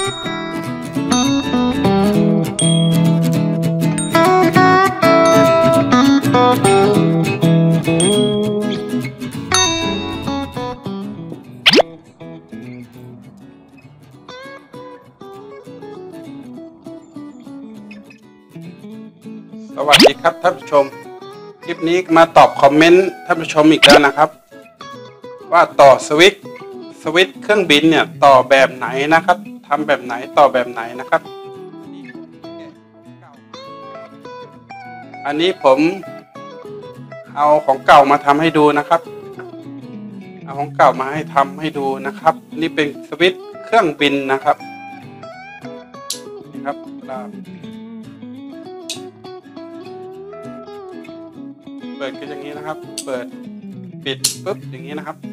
สวัสดีครับท่านผู้ชมคลิปนี้มาตอบคอมเมนต์ท่านผู้ชมอีกแล้วนะครับว่าต่อสวิตช์เครื่องบินเนี่ยต่อแบบไหนนะครับทำแบบไหนต่อแบบไหนนะครับอันนี้ผมเอาของเก่ามาทำให้ดูนะครับเอาของเก่ามาให้ทำให้ดูนะครับนี่เป็นสวิตช์เครื่องบินนะครับนี่ครับเปิดก็อย่างนี้นะครับเปิดปิดปุ๊บอย่างนี้นะครับ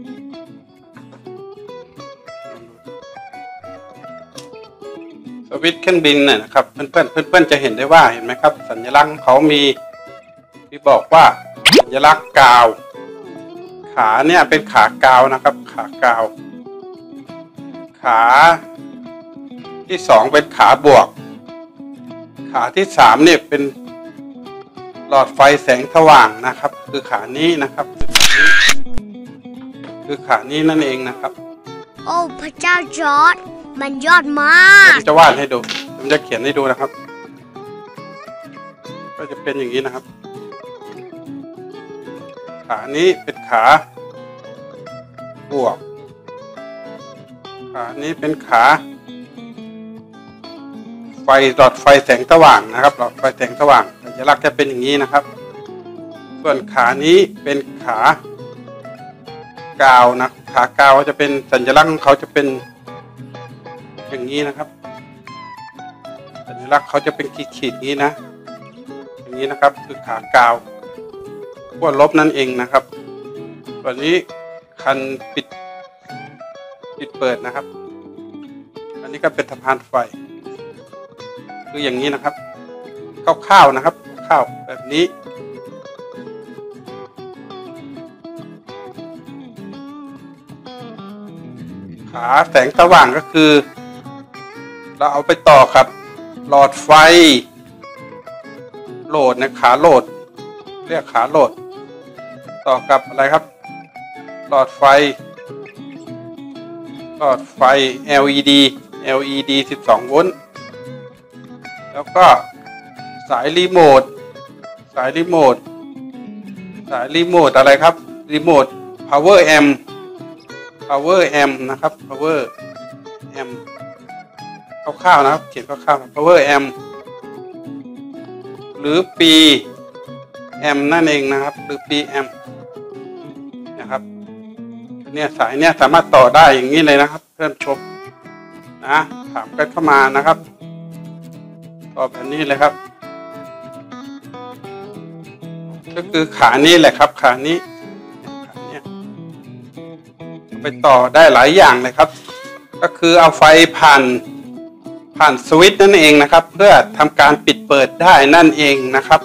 สวิตช์เครื่องบินเนี่ยนะครับเพื่อนจะเห็นได้ว่าเห็นไหมครับสัญลักษณ์เขามีที่บอกว่าสัญลักษณ์กาวขาเนี่ยเป็นขากาวนะครับขากาวขาที่สองเป็นขาบวกขาที่สามเนี่ยเป็นหลอดไฟแสงสว่างนะครับคือขานี้นะครับคือขานี้นั่นเองนะครับโอ้พระเจ้าจอร์จมันยอดมากผมจะวาดให้ดูผมจะเขียนให้ดูนะครับก็จะเป็นอย่างนี้นะครับขานี้เป็นขาบวกขานี้เป็นขาไฟหลอดไฟแสงสว่างนะครับหลอดไฟแสงสว่างสัญลักษณ์จะเป็นอย่างนี้นะครับส่วนขานี้เป็นขากาวนะขากาวจะเป็นสัญลักษณ์ของเขาจะเป็นอย่างนี้นะครับสัญลักษณ์เขาจะเป็นขีดๆนี้นะอย่างนี้นะครับคือขากาวขั้วลบนั่นเองนะครับส่วนนี้คันปิดเปิดนะครับอันนี้ก็เป็นสะพานไฟคืออย่างนี้นะครับคร่าวๆนะครับคร่าวแบบนี้ขาแสงสว่างก็คือเราเอาไปต่อครับหลอดไฟโหลดนะขาโหลดเรียกขาโหลดต่อกับอะไรครับหลอดไฟLED 12 โวลต์แล้วก็สายรีโมทอะไรครับรีโมท power amp นะครับ power amp คร่าวๆนะครับเขียนคร่าวๆ power amp หรือ p amp นั่นเองนะครับหรือ p amp นะครับเนี่ยสายเนี่ยสามารถต่อได้อย่างนี้เลยนะครับเพื่อนชมนะถามกันเข้ามานะครับต่อแบบนี้เลยครับก็คือขานี้แหละครับขานี้ไปต่อได้หลายอย่างเลยครับก็คือเอาไฟผ่านสวิตช์นั่นเองนะครับเพื่อทำการปิดเปิดได้นั่นเองนะครับ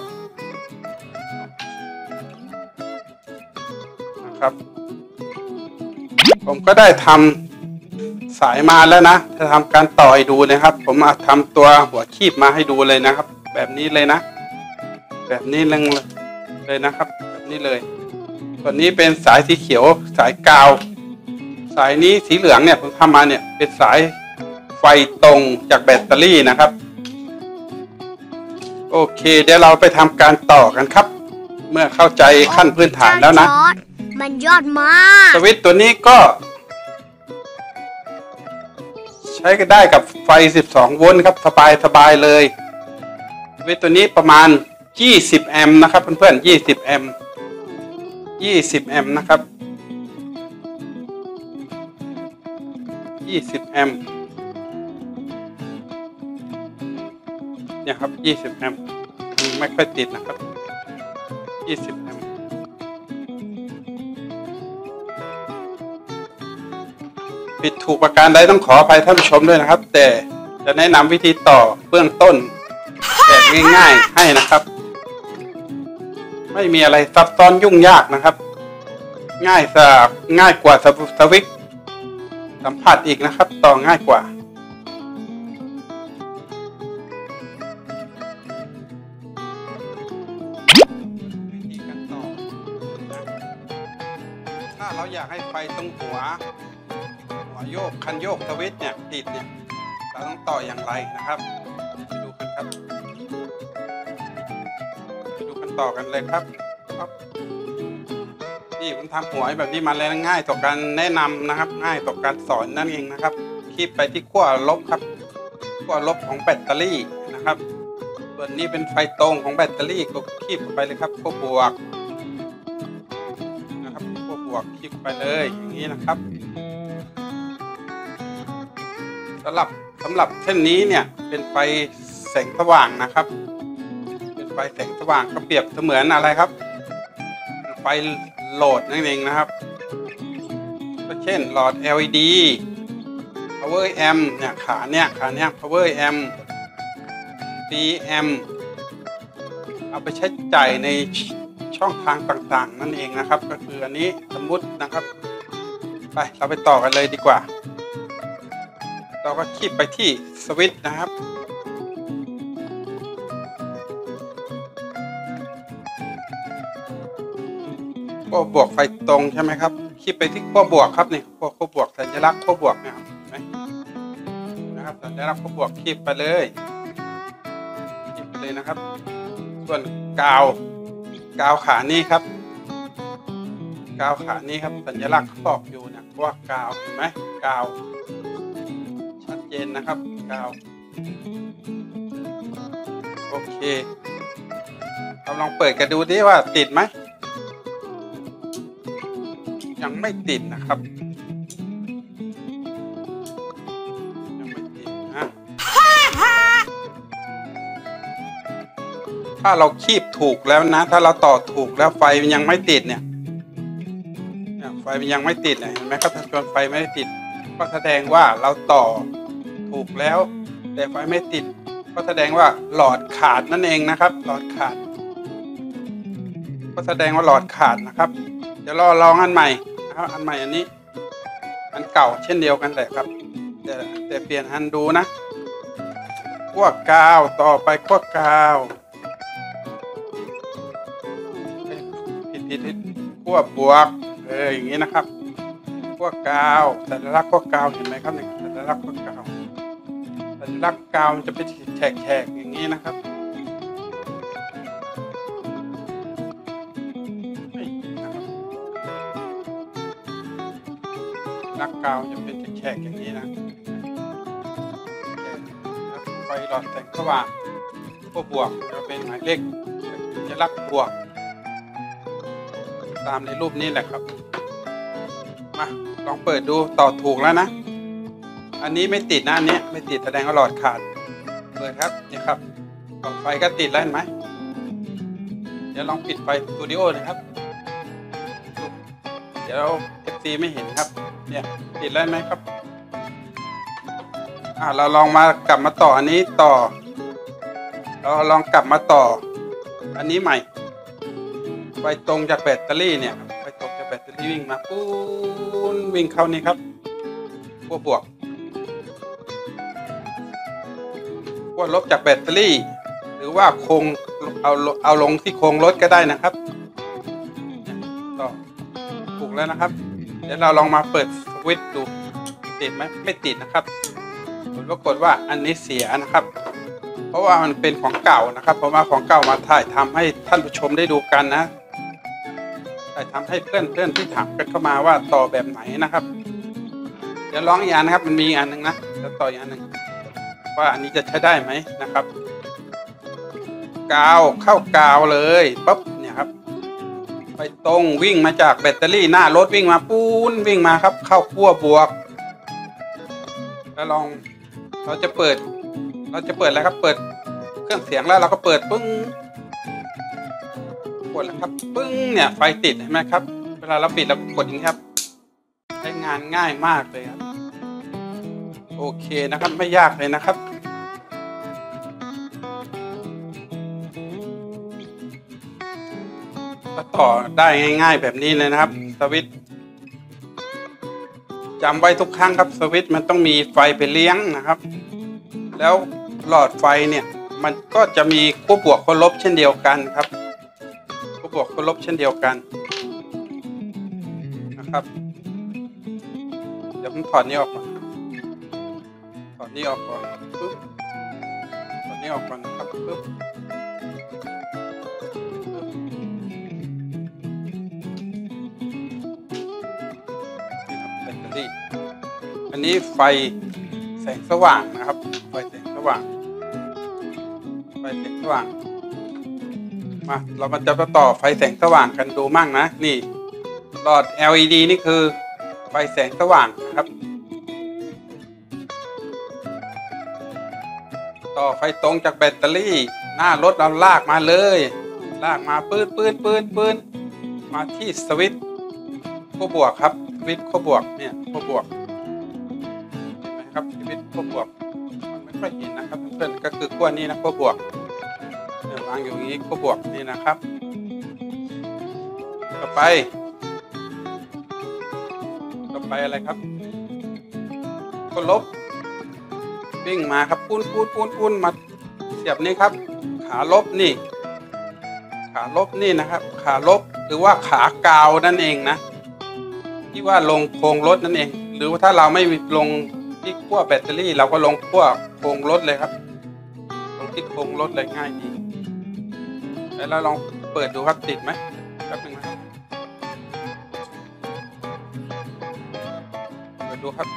ผมก็ได้ทำสายมาแล้วนะจะทำการต่อให้ดูนะครับผมมาทำตัวหัวคีบมาให้ดูเลยนะครับแบบนี้เลยนะแบบนี้เลยนะครับแบบนี้เลยส่วนนี้เป็นสายสีเขียวสายกาวสายนี้สีเหลืองเนี่ยผมทำมาเนี่ยเป็นสายไฟตรงจากแบตเตอรี่นะครับโอเคเดี๋ยวเราไปทำการต่อกันครับเมื่อเข้าใจขั้นพื้นฐานแล้วนะมันยอดมากสวิตช์ตัวนี้ก็ใช้ก็ได้กับไฟ12 โวลต์ครับสบายเลยสวิตช์ตัวนี้ประมาณ20 แอมป์นะครับเพื่อนๆ20 แอมป์นะครับ20 แอมป์เนี่ยครับ20 แอมป์ไม่ค่อยติดนะครับ20 แอมป์ผิดถูกประการใดต้องขออภัยท่านผู้ชมด้วยนะครับแต่จะแนะนำวิธีต่อเบื้องต้นแบบง่ายๆให้นะครับไม่มีอะไรซับซ้อนยุ่งยากนะครับง่ายกว่าสวิตช์สัมผัสอีกนะครับต่อง่ายกว่าให้ไฟตรงหัวโยกคันโยกสวิตช์เนี่ยติดเนี่ยเราต้องต่ออย่างไรนะครับไปดูกันครับไปดูกันต่อกันเลยครับนี่ผมทำหัวแบบนี้มาแล้วง่ายต่อการแนะนำนะครับง่ายต่อการสอนนั่นเองนะครับคีบไปที่ขั้วลบครับขั้วลบของแบตเตอรี่นะครับส่วนนี้เป็นไฟตรงของแบตเตอรี่ก็คีบเข้าไปเลยครับขั้วบวกนะครับขั้วบวกคีบไปเลยอย่างนี้นะครับสำหรับเส้นนี้เนี่ยเป็นไฟแสงสว่างนะครับเป็นไฟแสงสว่างก็เปรียบเสมือนอะไรครับไฟโหลดนั่นเองนะครับก็เช่นหลอด LED power amp เนี่ยขาเนี้ย power amp amp เอาไปใช้จ่ายในช่องทางต่างๆนั่นเองนะครับก็คืออันนี้สมมุตินะครับไปเราไปต่อกันเลยดีกว่าเราก็คีบไปที่สวิตช์นะครับขั้วบวกไฟตรงใช่ไหมครับคีบไปที่ขั้วบวกครับนี่ขั้วบวกสัญลักษณ์ขั้วบวกเนี่ยเห็นไหมนะครับสัญลักษณ์ขั้วบวกคีบไปเลยนะครับส่วนกาวขานี้ครับกาวขานี้ครับสัญลักษณ์บอกอยู่เนี่ยว่ากาวเห็นไหมกาวชัดเจนนะครับกาวโอเคเราลองเปิดกันดูดิว่าติดไหมยังไม่ติดนะครับยังไม่ติดนะถ้าเราคีบถูกแล้วนะถ้าเราต่อถูกแล้วไฟมันยังไม่ติดเนี่ยไฟมันยังไม่ติดเห็นไหมครับถ้าจนไฟไม่ได้ติดก็แสดงว่าเราต่อถูกแล้วแต่ไฟไม่ติดก็แสดงว่าหลอดขาดนั่นเองนะครับหลอดขาดก็แสดงว่าหลอดขาดนะครับเดี๋ยวเราลองอันใหม่นะครับอันใหม่อันนี้อันเก่าเช่นเดียวกันแหละครับแต่เปลี่ยนอันดูนะขั้วกาวต่อไปขั้วกาวผิดขั้วบวกอย่างนี้นะครับขั้วกาวสัญลักษณ์ขั้วกาวเห็นไหมครับเนี่ยสัญลักษณ์ขั้วกาวสัญลักษณ์กาวมันจะเป็นแฉกอย่างนี้นะครับลักกาวจะเป็นแฉกอย่างนี้นะไฟหลอดแสงสว่างขั้วบวกจะเป็นหมายเลขสัญลักษณ์บวกตามในรูปนี้แหละครับมาลองเปิดดูต่อถูกแล้วนะอันนี้ไม่ติดนะอันนี้ไม่ติดแสดงว่าหลอดขาดเปิดครับนี่ครับหลอดไฟก็ติดแล้วเห็นไหมเดี๋ยวลองปิดไฟสตูดิโอนะครับเดี๋ยวFCไม่เห็นครับเนี่ยติดแล้วไหมครับเราลองกลับมาต่ออันนี้ต่อเราลองกลับมาต่ออันนี้ใหม่ไฟตรงจากแบตเตอรี่เนี่ยไฟตรงจากแบตเตอรี่วิ่งมาปูนวิ่งเข้านี่ครับขั้วบวกขั้วลบจากแบตเตอรี่หรือว่าโครงเอาลงที่โครงรถก็ได้นะครับต่อถูกแล้วนะครับเดี๋ยวเราลองมาเปิดสวิตช์ดูติดไหมไม่ติดนะครับผลปรากฏว่าอันนี้เสียนะครับเพราะว่ามันเป็นของเก่านะครับเพราะว่าของเก่ามาถ่ายทำให้ท่านผู้ชมได้ดูกันนะถ่ายทำให้เพื่อนที่ถามกันเข้ามาว่าต่อแบบไหนนะครับเดี๋ยวลองอีกอันนะครับมันมีอันนึงนะแล้วต่ออีกอันนึงว่าอันนี้จะใช้ได้ไหมนะครับกาวเข้ากาวเลยปุ๊บเนี่ยครับไปตรงวิ่งมาจากแบตเตอรี่หน้ารถวิ่งมาปูนวิ่งมาครับเข้าขั้วบวกแล้วลองเราจะเปิดแล้วครับเปิดเครื่องเสียงแล้วเราก็เปิดปึ้งกดแล้วครับปึ้งเนี่ยไฟติดเห็นไหมครับเวลาเราปิดเรากดอย่างนี้ครับใช้งานง่ายมากเลยครับโอเคนะครับไม่ยากเลยนะครับก็ต่อได้ง่ายๆแบบนี้เลยนะครับสวิตช์จำไว้ทุกครั้งครับสวิตช์มันต้องมีไฟไปเลี้ยงนะครับแล้วหลอดไฟเนี่ยมันก็จะมีขั้วบวกขั้วลบเช่นเดียวกันครับขั้วบวกขั้วลบเช่นเดียวกันนะครับผมถอดนี้ออกก่อนถอดนี้ออกก่อนปึ๊บถอดนี้ออกก่อนครับปึ๊บแบตเตอรี่อันนี้ไฟแสงสว่างนะครับไฟแสงสว่างไฟแสงสว่างมาเรามันจะต่อไฟแสงสว่างกันดูมั่งนะนี่หลอด LED นี่คือไฟแสงสว่างนะครับต่อไฟตรงจากแบตเตอรี่หน้ารถเราลากมาเลยลากมาปืนมาที่สวิตช์ขั้วบวกครับสวิตช์ขั้วบวกเนี่ยขั้วบวกเห็นไหมครับสวิตช์ขั้วบวกมันไม่ค่อยเห็นนะครับเพื่อนก็คือขั้วนี้นะขั้วบวกเนี่ยวางอยู่อย่างนี้ขั้วบวกนี่นะครับต่อไปอะไรครับก็ลบวิ่งมาครับปูนมาเสียบนี่ครับขาลบนี่ขาลบนี่นะครับขาลบหรือว่าขากาวนั่นเองนะที่ว่าลงโครงรถนั่นเองหรือว่าถ้าเราไม่ลงที่ขั้วแบตเตอรี่เราก็ลงขั้วโครงรถเลยครับลงที่โครงรถเลยง่ายดีแล้วเราลองเปิดดูครับติดไหมแป๊บนึงนะครับดูครับ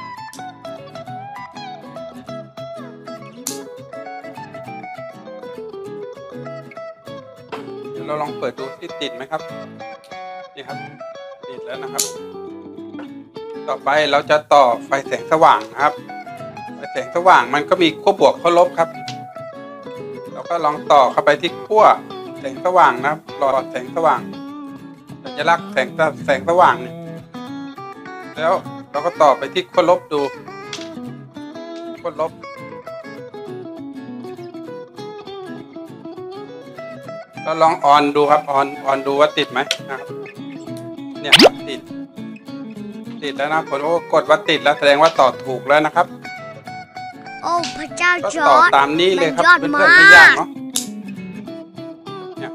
เดี๋ยวเราลองเปิดดูที่ติดไหมครับนี่ครับติดแล้วนะครับต่อไปเราจะต่อไฟแสงสว่างนะครับไฟแสงสว่างมันก็มีขั้วบวกขั้วลบครับเราก็ลองต่อเข้าไปที่ขั้วแสงสว่างนะครับหลอดแสงสว่างสัญลักษณ์แสงสว่างเนี่ยแล้วเราก็ต่อไปที่ขั้วลบดูขั้วลบเราลองออนดูครับออนดูว่าติดไหมนะครับเนี่ยครับติดแล้วนะผมกดว่าติดแล้วแสดงว่าต่อถูกแล้วนะครับโอ้พระเจ้าก็จอต่อร์จตามนี้เลยครับมันยอดเพื่อนๆไม่ยากมากเนาะเนี่ย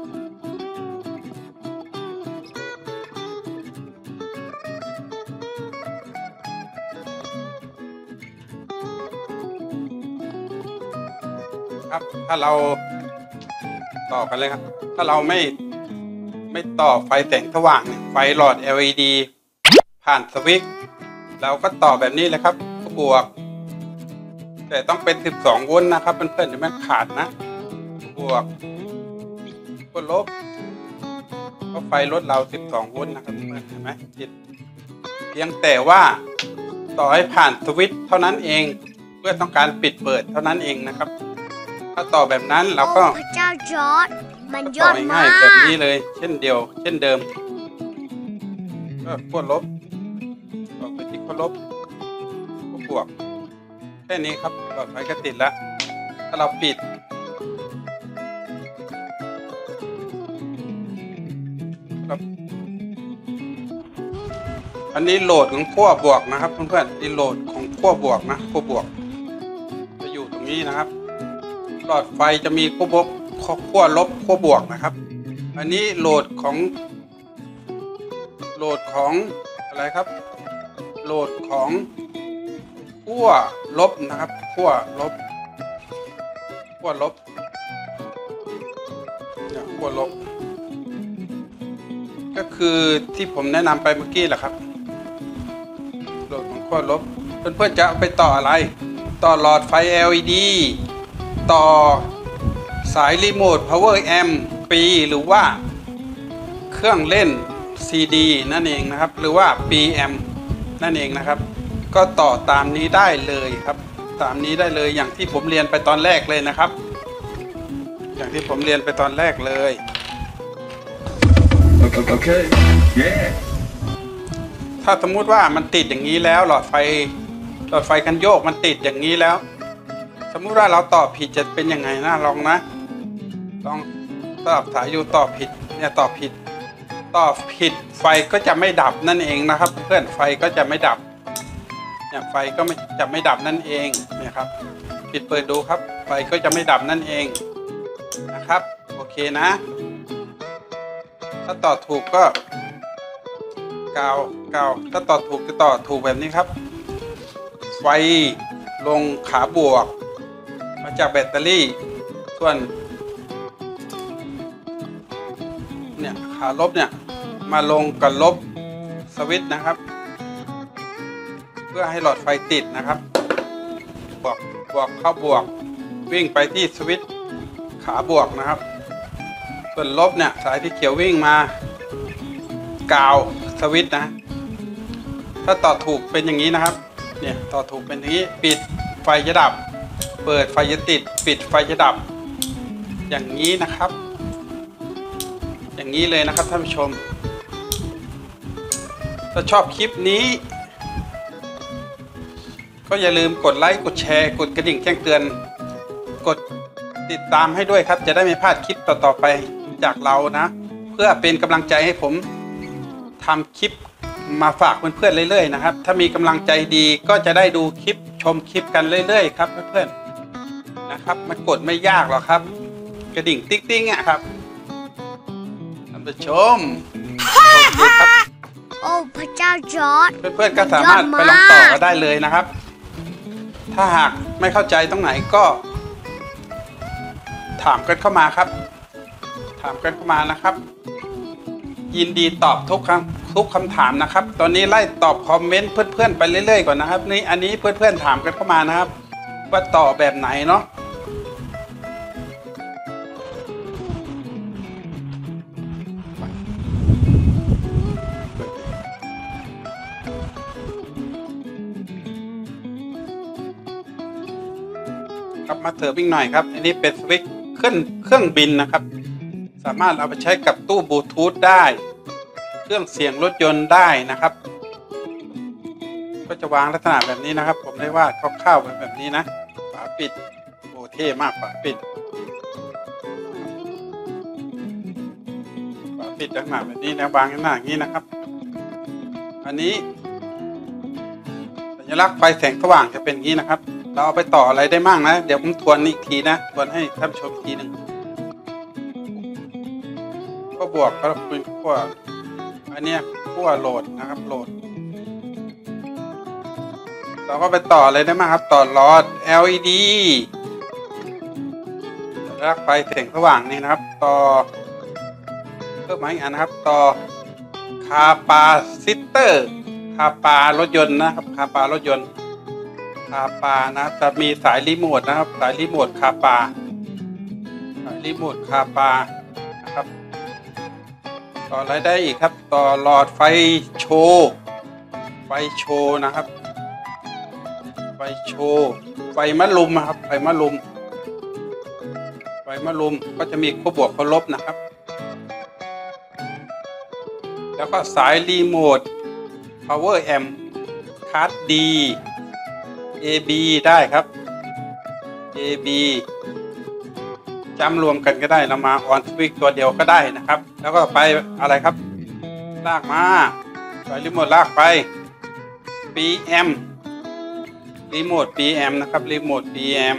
ครับถ้าเราต่อกันเลยครับถ้าเราไม่ต่อไฟแสงสว่างเนี่ยไฟหลอด LED ผ่านสวิตช์เราก็ต่อแบบนี้เลยครับบวกแต่ต้องเป็น12 โวลต์นะครับเพื่อนๆเดี๋ยวมันขาดนะบวกก็ลบก็ไฟรถเรา12 โวลต์นะครับเพื่อนเห็นไหมติดเพียงแต่ว่าต่อให้ผ่านสวิตช์เท่านั้นเองเพื่อต้องการปิดเปิดเท่านั้นเองนะครับถ้าต่อแบบนั้นเราก็โอ้พระเจ้าจอร์จมันยต่ออดมาง่ายกๆแบบนี้เลยเช่นเดิมก็ขั้วลบต่อไปที่ขั้วลบขั้วบวกแค่นี้ครับหลอดไฟก็ติดแล้วถ้าเราปิดครับอันนี้โหลดของขั้วบวกนะครับเพื่อนๆนี่โหลดของขั้วบวกนะขั้วบวกจะอยู่ตรงนี้นะครับหลอดไฟจะมีขั้วลบขั้วบวกนะครับอันนี้โหลดของอะไรครับโหลดของขั้วลบนะครับขั้วลบเนี่ยขั้วลบก็คือที่ผมแนะนำไปเมื่อกี้แหละครับโหลดของขั้วลบเพื่อนๆจะเอาไปต่ออะไรต่อหลอดไฟ LED ต่อสายรีโมท Power Amp ปีหรือว่าเครื่องเล่น CD นั่นเองนะครับหรือว่า PM นั่นเองนะครับก็ต่อตามนี้ได้เลยครับตามนี้ได้เลยอย่างที่ผมเรียนไปตอนแรกเลยนะครับอย่างที่ผมเรียนไปตอนแรกเลย Okay. Yeah. ถ้าสมมุติว่ามันติดอย่างนี้แล้วหลอดไฟกันโยกมันติดอย่างนี้แล้วสมมุติว่าเราต่อผิดจะเป็นยังไงนะลองสลับสายอยู่ต่อผิดเนี่ยต่อผิดไฟก็จะไม่ดับนั่นเองนะครับเพื่อนไฟก็จะไม่ดับเนี่ยไฟก็จะไม่ดับนั่นเองเนี่ยครับปิดเปิดดูครับไฟก็จะไม่ดับนั่นเองนะครับโอเคนะถ้าต่อถูกก็กาวถ้าต่อถูกจะต่อถูกแบบนี้ครับไฟลงขาบวกมาจากแบตเตอรี่ส่วนเนี่ยขาลบเนี่ยมาลงกับลบสวิตช์นะครับเพื่อให้หลอดไฟติดนะครับบวกเข้าบวกวิ่งไปที่สวิตช์ขาบวกนะครับส่วนลบเนี่ยสายที่เขียววิ่งมากาวสวิตช์นะถ้าต่อถูกเป็นอย่างนี้นะครับเนี่ยต่อถูกเป็นอย่างนี้ปิดไฟจะดับเปิดไฟจะติดปิดไฟจะดับอย่างนี้นะครับอย่างนี้เลยนะครับท่านผู้ชมถ้าชอบคลิปนี้ก็อย่าลืมกดไลค์กดแชร์กดกระดิ่งแจ้งเตือนกดติดตามให้ด้วยครับจะได้ไม่พลาดคลิปต่อๆไปจากเรานะเพื่อเป็นกำลังใจให้ผมทำคลิปมาฝากเพื่อนๆเรื่อยๆนะครับถ้ามีกำลังใจดีก็จะได้ดูคลิปชมคลิปกันเรื่อยๆครับเพื่อนๆนะครับมันกดไม่ยากหรอกครับกระดิ่งติ๊งๆอ่ะครับท่านผู้ชมโอเคครับโอ้พระเจ้าจอร์จเพื่อนๆก็สามารถไปลองต่อก็ได้เลยนะครับถ้าหากไม่เข้าใจตรงไหนก็ถามกันเข้ามาครับถามกันเข้ามานะครับยินดีตอบทุกคำถามนะครับตอนนี้ไล่ตอบคอมเมนต์เพื่อนๆไปเรื่อยๆก่อนนะครับนี่อันนี้เพื่อนๆถามกันเข้ามานะครับว่าต่อแบบไหนเนาะครับมาเถอะวิ่งหน่อยครับอันนี้เป็นสวิตช์เครื่องบินนะครับสามารถเอาไปใช้กับตู้บลูทูธได้เครื่องเสียงรถยนต์ได้นะครับก็จะวางลักษณะแบบนี้นะครับผมได้วาดคร่าวๆแบบนี้นะฝาปิดโอ้เท่มากฝาปิดลักษณะแบบนี้นะวางลักษณะอย่างนี้นะครับอันนี้สัญลักษณ์ไฟแสงสว่างจะเป็นอย่างนี้นะครับเราเอาไปต่ออะไรได้มั่งนะเดี๋ยวผมทวนอีกทีนะทวนให้ท่านผู้ชมอีกทีหนึ่งก็บวกก็เป็นขั้วอันนี้ขั้วโหลดนะครับโหลดเราก็ไปต่ออะไรได้มั่งครับต่อหลอด LED รักไฟแสงสว่างนี่นะครับต่อเพิ่มมาอีกอันนะครับต่อคาปาซิเตอร์คาปารถยนต์นะครับคาปารถยนต์คาปานะจะมีสายรีโมทนะครับสายรีโมทคาปาสายรีโมทคาปานะครับต่ออะไรได้อีกครับต่อหลอดไฟโชว์นะครับไฟโชว์ไฟมะลุมครับไฟมะลุมก็จะมีขั้วบวกขั้วลบนะครับแล้วก็สายรีโมท power amp คาร์ด D AB ได้ครับ AB จำรวมกันก็ได้เรามาออนสวิตช์ตัวเดียวก็ได้นะครับแล้วก็ไปอะไรครับลากมาสายรีโมทลากไป PM รีโมท PM นะครับรีโมท PM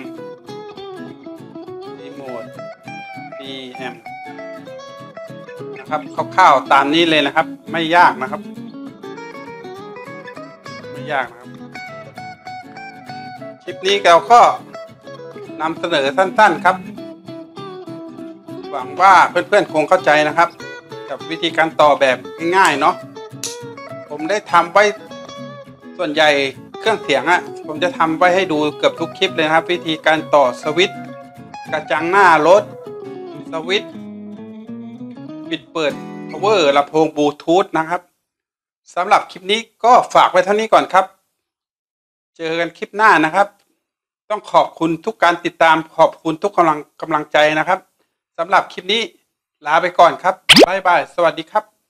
นะครับคร่าวๆตามนี้เลยนะครับไม่ยากนะครับคลิปนี้เราก็นำเสนอสั้นๆครับหวังว่าเพื่อนๆคงเข้าใจนะครับกับวิธีการต่อแบบง่ายๆเนาะผมได้ทำไว้ส่วนใหญ่เครื่องเสียงผมจะทำไว้ให้ดูเกือบทุกคลิปเลยนะครับวิธีการต่อสวิตช์กระจังหน้ารถสวิตช์ปิดเปิด power ลำโพงบลูทูธนะครับสำหรับคลิปนี้ก็ฝากไว้เท่านี้ก่อนครับเจอกันคลิปหน้านะครับต้องขอบคุณทุกการติดตามขอบคุณทุกกำลังใจนะครับสำหรับคลิปนี้ลาไปก่อนครับบ๊ายบายสวัสดีครับ